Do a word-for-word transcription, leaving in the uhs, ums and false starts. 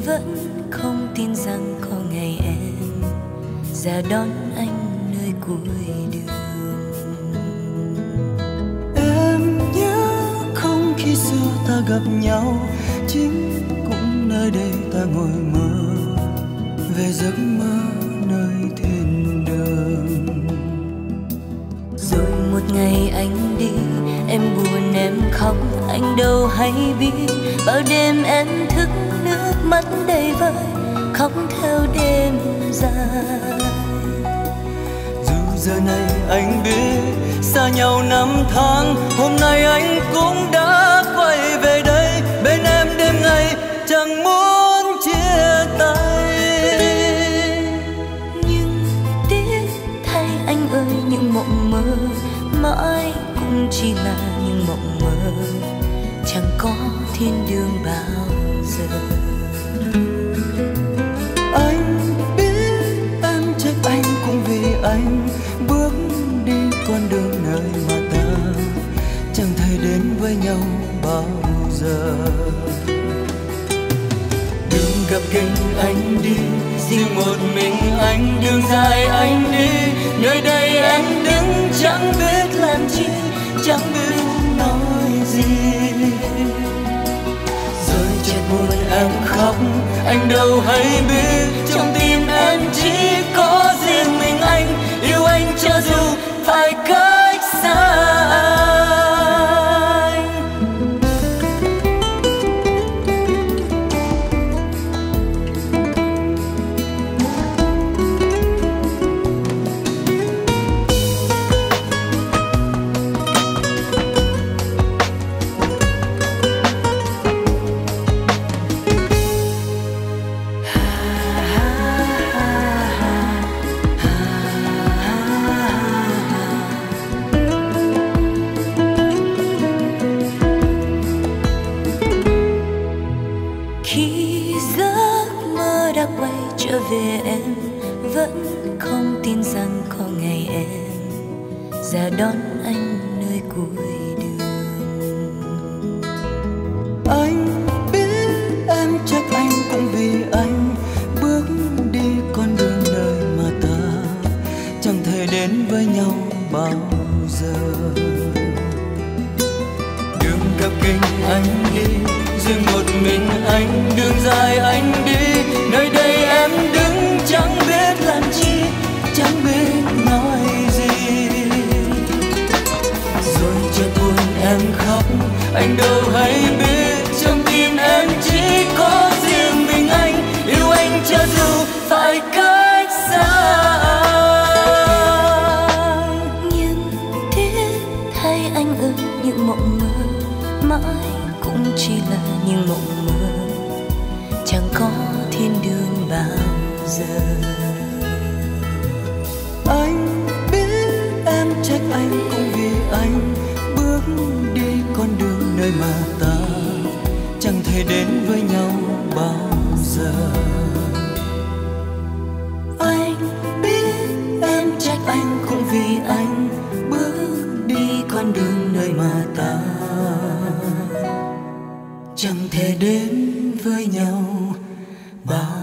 vẫn không tin rằng có ngày em ra đón anh nơi cuối đường. Em nhớ không khi xưa ta gặp nhau, chính cũng nơi đây ta ngồi mơ về giấc mơ nơi thiên đường. Rồi một ngày anh đi, em buồn em khóc, anh đâu hay biết. Bao đêm em thức nước mắt đầy vơi, khóc theo đêm dài. Dù giờ này anh biết xa nhau năm tháng, hôm nay anh cũng đã quay về đây bên em đêm ngày, chẳng muốn chia tay. Nhưng tiếc thay anh ơi, những mộng mơ mãi cũng chỉ là những mộng mơ, chẳng có thiên đường bao giờ. Anh biết em trách anh cũng vì anh bước đi con đường nơi mà ta chẳng thể đến với nhau bao giờ. Đường gặp gành anh đi, riêng một mình anh, đường dài anh đi, nơi đây em đứng chẳng biết làm chi, chẳng biết nói gì. Rồi chợt buồn em khóc, anh đâu hay biết trong tim em chỉ có riêng mình anh, yêu anh cho dù phải cách xa anh. Về em vẫn không tin rằng có ngày em ra đón anh nơi cuối đường. Anh biết em trách anh cũng vì anh bước đi con đường nơi mà ta chẳng thể đến với nhau bao giờ. Đường gặp gành anh đi, riêng một mình anh, đường dài anh đi, nơi đây em đứng chẳng biết làm chi, chẳng biết nói gì. Rồi chợt buồn em khóc, anh đâu hay biết trong tim em chỉ có riêng mình anh, yêu anh cho dù phải cách xa anh. Nhưng tiếc thay anh ơi, những mộng mơ mãi cũng chỉ là những mộng mơ, chẳng có thiên đường bao giờ. Anh biết em trách anh cũng vì anh bước đi con đường nơi mà ta chẳng thể đến với nhau bao giờ. Anh biết em trách anh cũng vì anh bước đi con đường nơi mà ta chẳng thể đến với nhau bao